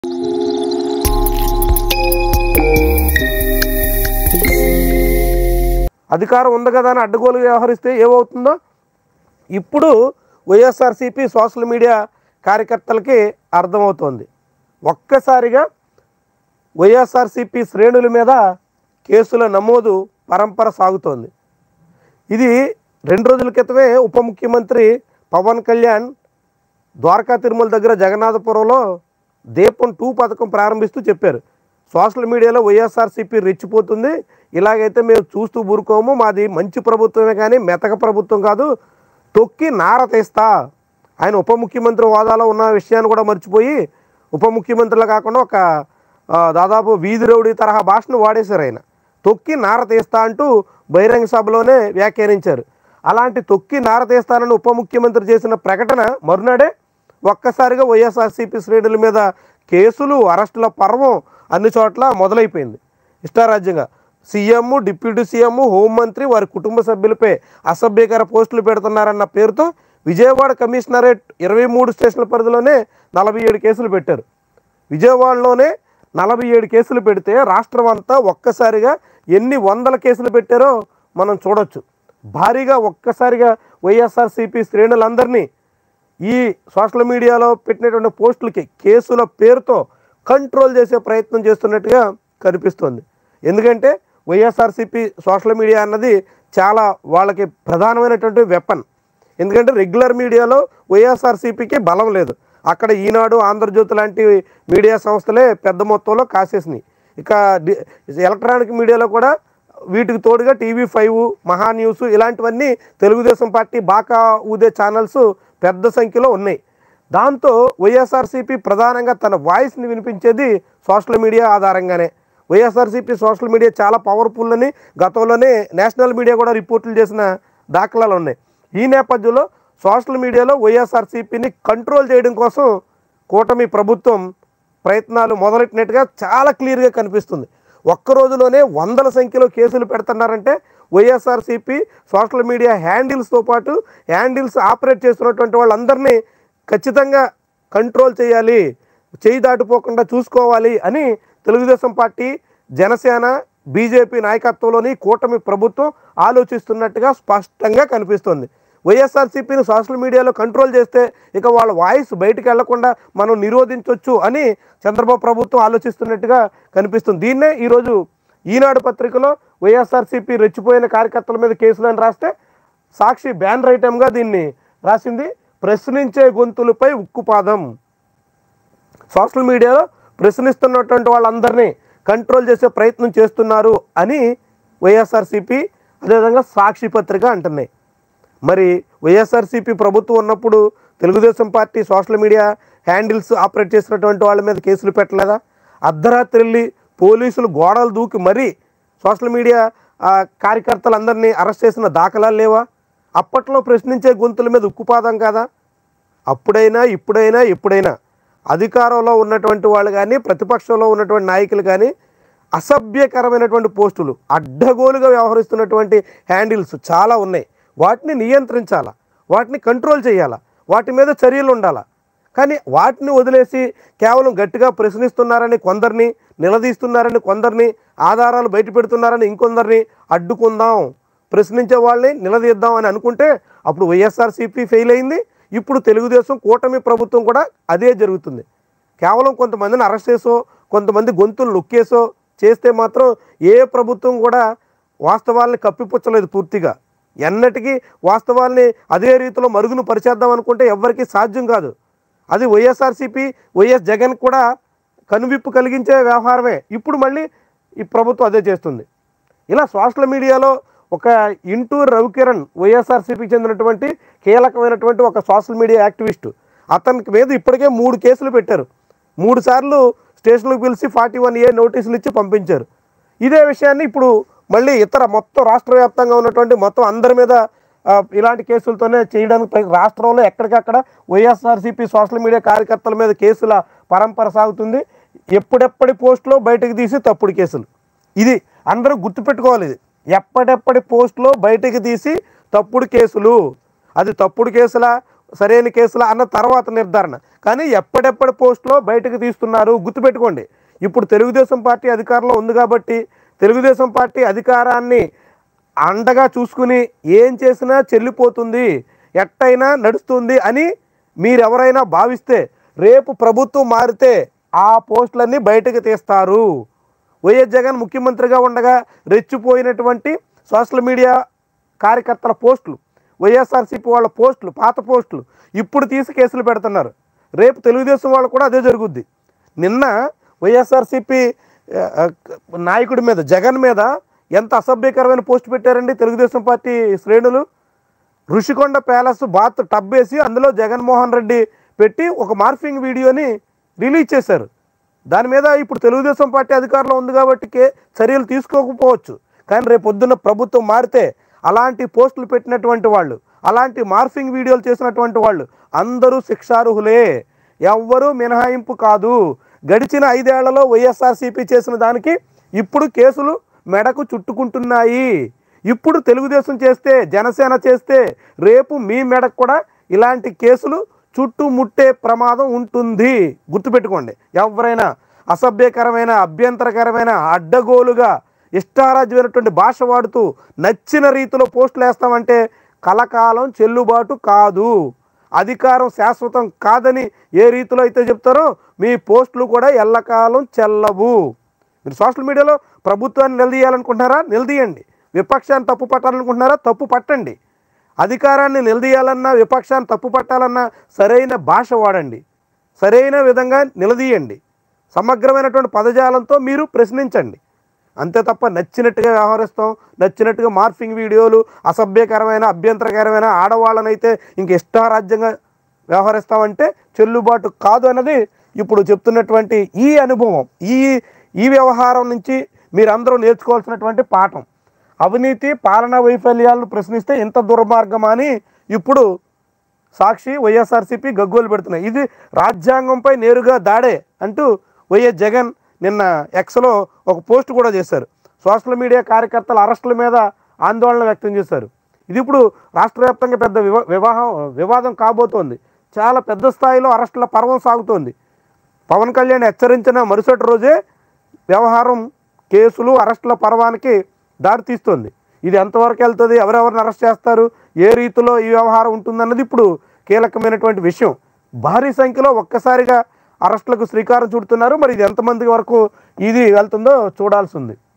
అధికారం ఉంది కదా అని అడ్డగోలుగా వ్యవహరిస్తే ఏమవుతుందో ఇప్పుడు వైఎస్ఆర్సీపీ సోషల్ మీడియా కార్యకర్తలకి అర్థమవుతోంది. ఒక్కసారిగా వైఎస్ఆర్సీపీ శ్రేణుల మీద కేసుల నమోదు పరంపర సాగుతోంది. ఇది 2 రోజుల క్రితమే ఉప ముఖ్యమంత్రి పవన్ కళ్యాణ్ ద్వారకా తిరుమల దగ్గర జగన్నాథపురంలో దీపం 2 పథకం ప్రారంభిస్తూ చెప్పారు. సోషల్ మీడియాలో వైఎస్ఆర్సీపీ రెచ్చిపోతుంది, ఇలాగైతే మేము చూస్తూ ఊరుకోము, మాది మంచి ప్రభుత్వమే కానీ మెతక ప్రభుత్వం కాదు, తొక్కి నార తీస్తా. ఆయన ఉప ముఖ్యమంత్రి హోదాలో ఉన్న విషయాన్ని కూడా మర్చిపోయి ఉప ముఖ్యమంత్రిలా కాకుండా ఒక దాదాపు వీధి రౌడీ తరహా భాషను వాడేశారు. ఆయన తొక్కి నార తీస్తా అంటూ బహిరంగ సభలోనే వ్యాఖ్యానించారు. అలాంటి తొక్కి నార తీస్తానని ఉప ముఖ్యమంత్రి చేసిన ప్రకటన మరునాడే ఒక్కసారిగా వైఎస్ఆర్సీపీ శ్రేణుల మీద కేసులు, అరెస్టుల పర్వం అన్ని చోట్ల మొదలైపోయింది. ఇష్టారాజ్యంగా సీఎం, డిప్యూటీ సీఎం, హోంమంత్రి, వారి కుటుంబ సభ్యులపై అసభ్యకర పోస్టులు పెడుతున్నారన్న పేరుతో విజయవాడ కమిషనరేట్ 23 స్టేషన్ల పరిధిలోనే 47 కేసులు పెట్టారు. విజయవాడలోనే 47 కేసులు పెడితే రాష్ట్రం అంతా ఒక్కసారిగా ఎన్ని వందల కేసులు పెట్టారో మనం చూడొచ్చు. భారీగా ఒక్కసారిగా వైఎస్ఆర్సీపీ శ్రేణులందరినీ ఈ సోషల్ మీడియాలో పెట్టినటువంటి పోస్టులకి కేసుల పేరుతో కంట్రోల్ చేసే ప్రయత్నం చేస్తున్నట్టుగా కనిపిస్తుంది. ఎందుకంటే వైఎస్ఆర్సీపీ సోషల్ మీడియా అన్నది చాలా వాళ్ళకి ప్రధానమైనటువంటి వెపన్. ఎందుకంటే రెగ్యులర్ మీడియాలో వైఎస్ఆర్సీపీకి బలం లేదు. అక్కడ ఈనాడు, ఆంధ్రజ్యోతి లాంటి మీడియా సంస్థలే పెద్ద మొత్తంలో కాసేసినాయి. ఇక ఎలక్ట్రానిక్ మీడియాలో కూడా వీటికి తోడుగా TV5, మహా న్యూస్ ఇలాంటివన్నీ తెలుగుదేశం పార్టీ బాకా ఊదే ఛానల్స్ పెద్ద సంఖ్యలో ఉన్నాయి. దాంతో వైఎస్ఆర్సీపీ ప్రధానంగా తన వాయిస్ని వినిపించేది సోషల్ మీడియా ఆధారంగానే. వైఎస్ఆర్సీపీ సోషల్ మీడియా చాలా పవర్ఫుల్ అని గతంలోనే నేషనల్ మీడియా కూడా రిపోర్టులు చేసిన దాఖలాలు ఉన్నాయి. ఈ నేపథ్యంలో సోషల్ మీడియాలో వైఎస్ఆర్సీపీని కంట్రోల్ చేయడం కోసం కూటమి ప్రభుత్వం ప్రయత్నాలు మొదలెట్టినట్టుగా చాలా క్లియర్గా కనిపిస్తుంది. ఒక్క రోజులోనే వందల సంఖ్యలో కేసులు పెడుతున్నారంటే వైఎస్ఆర్సీపీ సోషల్ మీడియా హ్యాండిల్స్తో పాటు హ్యాండిల్స్ ఆపరేట్ చేస్తున్నటువంటి వాళ్ళందరినీ ఖచ్చితంగా కంట్రోల్ చేయాలి, చేయి దాటిపోకుండా చూసుకోవాలి అని తెలుగుదేశం పార్టీ, జనసేన, బీజేపీ నాయకత్వంలోని కూటమి ప్రభుత్వం ఆలోచిస్తున్నట్టుగా స్పష్టంగా కనిపిస్తుంది. వైఎస్ఆర్సీపీని సోషల్ మీడియాలో కంట్రోల్ చేస్తే ఇక వాళ్ళ వాయిస్ బయటికి వెళ్లకుండా మనం నిరోధించవచ్చు అని చంద్రబాబు ప్రభుత్వం ఆలోచిస్తున్నట్టుగా కనిపిస్తుంది. దీన్నే ఈరోజు ఈనాడు పత్రికలో వైఎస్ఆర్సీపీ రెచ్చిపోయిన కార్యకర్తల మీద కేసులను రాస్తే సాక్షి బ్యానర్ ఐటెంగా దీన్ని రాసింది. ప్రశ్నించే గొంతులపై ఉక్కుపాదం. సోషల్ మీడియాలో ప్రశ్నిస్తున్నటువంటి వాళ్ళందరినీ కంట్రోల్ చేసే ప్రయత్నం చేస్తున్నారు అని వైఎస్ఆర్సీపీ అదేవిధంగా సాక్షి పత్రిక అంటున్నాయి. మరి వైఎస్ఆర్సీపీ ప్రభుత్వం ఉన్నప్పుడు Telugu Desam party social media handles operate చేసినటువంటి వాళ్ళ మీద కేసులు పెట్టలేదా? అర్ధరాత్రి వెళ్ళి పోలీసులు గోడలు దూకి మరీ సోషల్ మీడియా కార్యకర్తలందరినీ అరెస్ట్ చేసిన దాఖలాలు లేవా? అప్పట్లో ప్రశ్నించే గొంతుల మీద ఉక్కుపాదం కాదా? అప్పుడైనా ఇప్పుడైనా ఎప్పుడైనా అధికారంలో ఉన్నటువంటి వాళ్ళు కానీ ప్రతిపక్షంలో ఉన్నటువంటి నాయకులు కానీ అసభ్యకరమైనటువంటి పోస్టులు, అడ్డగోలుగా వ్యవహరిస్తున్నటువంటి హ్యాండిల్స్ చాలా ఉన్నాయి. వాటిని నియంత్రించాలా, వాటిని కంట్రోల్ చేయాలా, వాటి మీద చర్యలు ఉండాలా. కానీ వాటిని వదిలేసి కేవలం గట్టిగా ప్రశ్నిస్తున్నారని కొందరిని, నిలదీస్తున్నారని కొందరిని, ఆధారాలు బయట పెడుతున్నారని ఇంకొందరిని అడ్డుకుందాం, ప్రశ్నించే వాళ్ళని నిలదీద్దాం అని అనుకుంటే అప్పుడు వైఎస్ఆర్సీపీ ఫెయిల్ అయింది. ఇప్పుడు తెలుగుదేశం కూటమి ప్రభుత్వం కూడా అదే జరుగుతుంది. కేవలం కొంతమందిని అరెస్ట్ చేసో కొంతమంది గొంతులు నొక్కేసో చేస్తే మాత్రం ఏ ప్రభుత్వం కూడా వాస్తవాల్ని కప్పిపుచ్చలేదు పూర్తిగా. ఎన్నటికీ వాస్తవాల్ని అదే రీతిలో మరుగును పరిచేద్దాం అనుకుంటే ఎవరికీ సాధ్యం కాదు. అది వైఎస్ఆర్సీపీ, వైఎస్ జగన్ కూడా కనువిప్పు కలిగించే వ్యవహారమే. ఇప్పుడు మళ్ళీ ఈ ప్రభుత్వం అదే చేస్తుంది. ఇలా సోషల్ మీడియాలో ఒక ఇంటూరు రవికిరణ్ వైఎస్ఆర్సీపీకి చెందినటువంటి కీలకమైనటువంటి ఒక సోషల్ మీడియా యాక్టివిస్టు, అతనికి మీద ఇప్పటికే 3 కేసులు పెట్టారు. 3 సార్లు స్టేషన్లకు పిలిచి 41A నోటీసులు ఇచ్చి పంపించారు. ఇదే విషయాన్ని ఇప్పుడు మళ్ళీ ఇతర మొత్తం రాష్ట్ర వ్యాప్తంగా ఉన్నటువంటి మొత్తం అందరి మీద ఇలాంటి కేసులతోనే చేయడానికి రాష్ట్రంలో ఎక్కడికక్కడ వైఎస్ఆర్సీపీ సోషల్ మీడియా కార్యకర్తల మీద కేసుల పరంపర సాగుతుంది. ఎప్పుడెప్పటి పోస్టులో బయటకు తీసి తప్పుడు కేసులు. ఇది అందరూ గుర్తుపెట్టుకోవాలి. ఇది ఎప్పటిప్పటి పోస్టులో బయటకు తీసి తప్పుడు కేసులు. అది తప్పుడు కేసులా, సరైన కేసులా అన్న తర్వాత నిర్ధారణ. కానీ ఎప్పటిెప్పటి పోస్టులో బయటకు తీస్తున్నారు. గుర్తుపెట్టుకోండి, ఇప్పుడు తెలుగుదేశం పార్టీ అధికారంలో ఉంది కాబట్టి తెలుగుదేశం పార్టీ అధికారాన్ని అండగా చూసుకుని ఏం చేసినా చెల్లిపోతుంది, ఎట్టయినా నడుస్తుంది అని మీరెవరైనా భావిస్తే రేపు ప్రభుత్వం మారితే ఆ పోస్టులన్నీ బయటకు తీస్తారు. వైఎస్ జగన్ ముఖ్యమంత్రిగా ఉండగా రెచ్చిపోయినటువంటి సోషల్ మీడియా కార్యకర్తల పోస్టులు, వైఎస్ఆర్సీపీ వాళ్ళ పోస్టులు, పాత పోస్టులు ఇప్పుడు తీసి కేసులు పెడుతున్నారు. రేపు తెలుగుదేశం వాళ్ళు కూడా అదే జరుగుద్ది. నిన్న వైఎస్ఆర్సీపీ నాయకుడి మీద, జగన్ మీద ఎంత అసభ్యకరమైన పోస్ట్ పెట్టారండి తెలుగుదేశం పార్టీ శ్రేణులు. ఋషికొండ ప్యాలెస్ బాత్ టబ్ వేసి అందులో జగన్మోహన్ రెడ్డి పెట్టి ఒక మార్ఫింగ్ వీడియోని రిలీజ్ చేశారు. దాని మీద ఇప్పుడు తెలుగుదేశం పార్టీ అధికారంలో ఉంది కాబట్టి చర్యలు తీసుకోకపోవచ్చు. కానీ రేపు పొద్దున్న ప్రభుత్వం మారితే అలాంటి పోస్టులు పెట్టినటువంటి వాళ్ళు, అలాంటి మార్ఫింగ్ వీడియోలు చేసినటువంటి వాళ్ళు అందరూ శిక్షార్హులే, ఎవ్వరూ మినహాయింపు కాదు. గడిచిన 5 ఏళ్లలో వైఎస్ఆర్సీపీ చేసిన దానికి ఇప్పుడు కేసులు మెడకు చుట్టుకుంటున్నాయి. ఇప్పుడు తెలుగుదేశం చేస్తే, జనసేన చేస్తే రేపు మీ మెడకు కూడా ఇలాంటి కేసులు చుట్టుముట్టే ప్రమాదం ఉంటుంది. గుర్తుపెట్టుకోండి, ఎవరైనా అసభ్యకరమైన, అభ్యంతరకరమైన, అడ్డగోలుగా ఇష్టారాజ్యమైనటువంటి భాష వాడుతూ నచ్చిన రీతిలో పోస్టులు వేస్తామంటే కలకాలం చెల్లుబాటు కాదు. అధికారం శాశ్వతం కాదని ఏ రీతిలో అయితే చెప్తారో మీ పోస్టులు కూడా ఎల్లకాలం చెల్లవు. మీరు సోషల్ మీడియాలో ప్రభుత్వాన్ని నిలదీయాలనుకుంటున్నారా, నిలదీయండి. విపక్షాన్ని తప్పు పట్టాలనుకుంటున్నారా, తప్పు పట్టండి. అధికారాన్ని నిలదీయాలన్నా, విపక్షాన్ని తప్పు పట్టాలన్నా సరైన భాష వాడండి, సరైన విధంగా నిలదీయండి. సమగ్రమైనటువంటి పదజాలంతో మీరు ప్రశ్నించండి. అంతే తప్ప నచ్చినట్టుగా వ్యవహరిస్తాం, నచ్చినట్టుగా మార్ఫింగ్ వీడియోలు, అసభ్యకరమైన, అభ్యంతరకరమైన, ఆడవాళ్ళనైతే ఇంక ఇష్టారాజ్యంగా వ్యవహరిస్తామంటే చెల్లుబాటు కాదు అన్నది ఇప్పుడు చెప్తున్నటువంటి ఈ అనుభవం. ఈ వ్యవహారం నుంచి మీరందరూ నేర్చుకోవాల్సినటువంటి పాఠం. అవినీతి, పాలనా వైఫల్యాలను ప్రశ్నిస్తే ఇంత దుర్మార్గమా అని ఇప్పుడు సాక్షి, వైఎస్ఆర్సీపీ గగ్గోలు పెడుతున్నాయి. ఇది రాజ్యాంగంపై నేరుగా దాడే అంటూ వైఎస్ జగన్ నిన్న ఎక్స్లో ఒక పోస్ట్ కూడా చేశారు. సోషల్ మీడియా కార్యకర్తల అరెస్టుల మీద ఆందోళన వ్యక్తం చేశారు. ఇది ఇప్పుడు రాష్ట్ర వ్యాప్తంగా పెద్ద వివాదం కాబోతోంది. చాలా పెద్ద స్థాయిలో అరెస్టుల పర్వం సాగుతోంది. పవన్ కళ్యాణ్ హెచ్చరించిన మరుసటి రోజే వ్యవహారం కేసులు, అరెస్టుల పర్వానికి దారితీస్తుంది. ఇది ఎంతవరకు వెళ్తుంది, ఎవరెవరిని అరెస్ట్ చేస్తారు, ఏ రీతిలో ఈ వ్యవహారం ఉంటుందన్నది ఇప్పుడు కీలకమైనటువంటి విషయం. భారీ సంఖ్యలో ఒక్కసారిగా అరెస్టులకు శ్రీకారం చుడుతున్నారు. మరి ఇది ఎంతమంది వరకు ఇది వెళ్తుందో చూడాల్సి ఉంది.